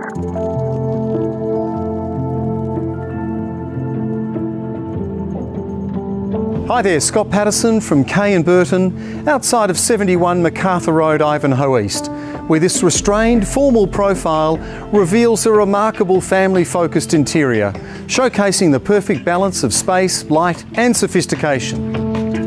Hi there, Scott Patterson from Kay & Burton, outside of 71 McArthur Road, Ivanhoe East, where this restrained, formal profile reveals a remarkable family-focused interior, showcasing the perfect balance of space, light and sophistication.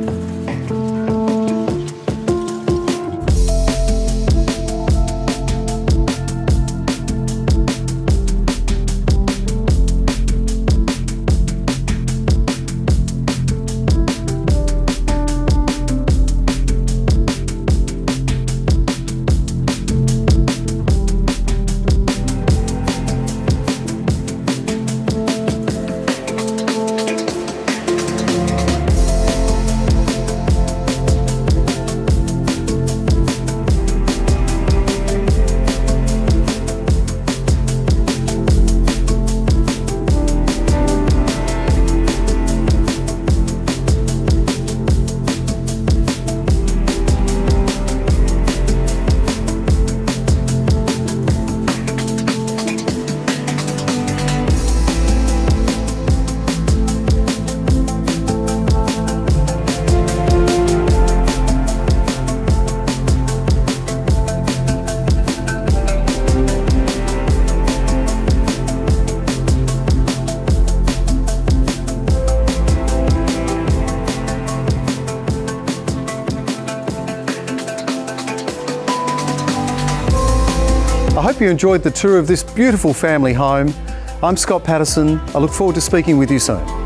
I hope you enjoyed the tour of this beautiful family home. I'm Scott Patterson. I look forward to speaking with you soon.